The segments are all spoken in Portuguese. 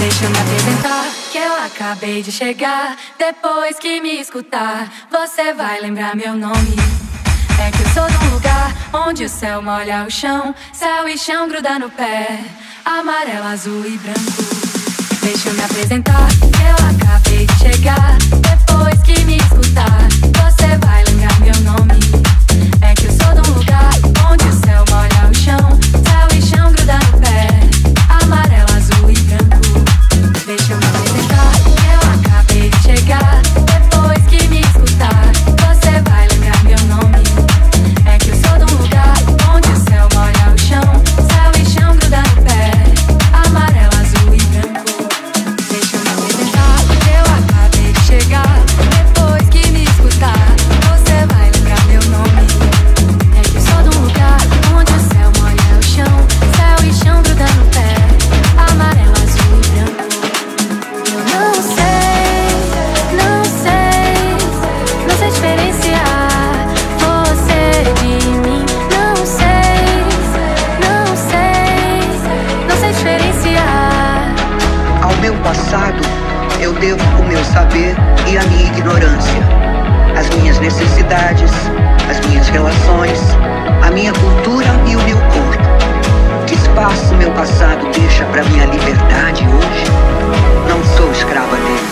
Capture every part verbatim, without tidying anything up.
Deixa eu me apresentar, que eu acabei de chegar. Depois que me escutar, você vai lembrar meu nome. É que eu sou de um lugar onde o céu molha o chão, céu e chão gruda no pé, amarelo, azul e branco. Deixa eu me apresentar, que eu acabei de chegar. Depois que me escutar, você vai lembrar meu nome. É que eu sou de um lugar onde o céu molha o chão, céu e chão gruda no pé, amarelo, azul e branco. Deixa eu me apresentar, que eu acabei de chegar. Depois que me escutar, você vai lembrar meu nome. É que eu sou de um lugar onde o céu molha o chão, céu e chão gruda no pé, amarelo, azul e branco. Deixa eu me apresentar, que eu acabei de chegar. Depois que me escutar, você vai lembrar meu nome. É que eu sou de um lugar onde o céu molha o chão, céu e chão gruda no pé, amarelo, azul e branco. Eu não sei, não sei, não sei diferenciar você de mim. Não sei, não sei, não sei diferenciar. Ao meu passado, eu devo o meu saber e a minha ignorância, as minhas necessidades, as minhas relações, a minha cultura e o meu corpo. Que espaço meu passado deixa para minha liberdade hoje? Não sou escrava dele.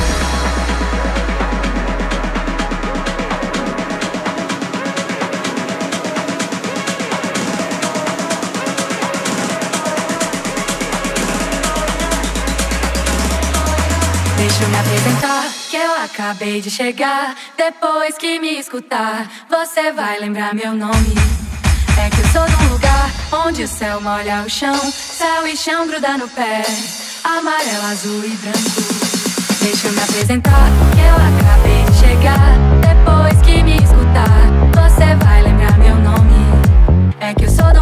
Deixa eu me apresentar, que eu acabei de chegar. Depois que me escutar, você vai lembrar meu nome. É que eu sou de um lugar onde o céu molha o chão, céu e chão gruda no pé, amarelo, azul e branco. Deixa eu me apresentar, que eu acabei de chegar. Depois que me escutar, você vai lembrar meu nome. É que eu sou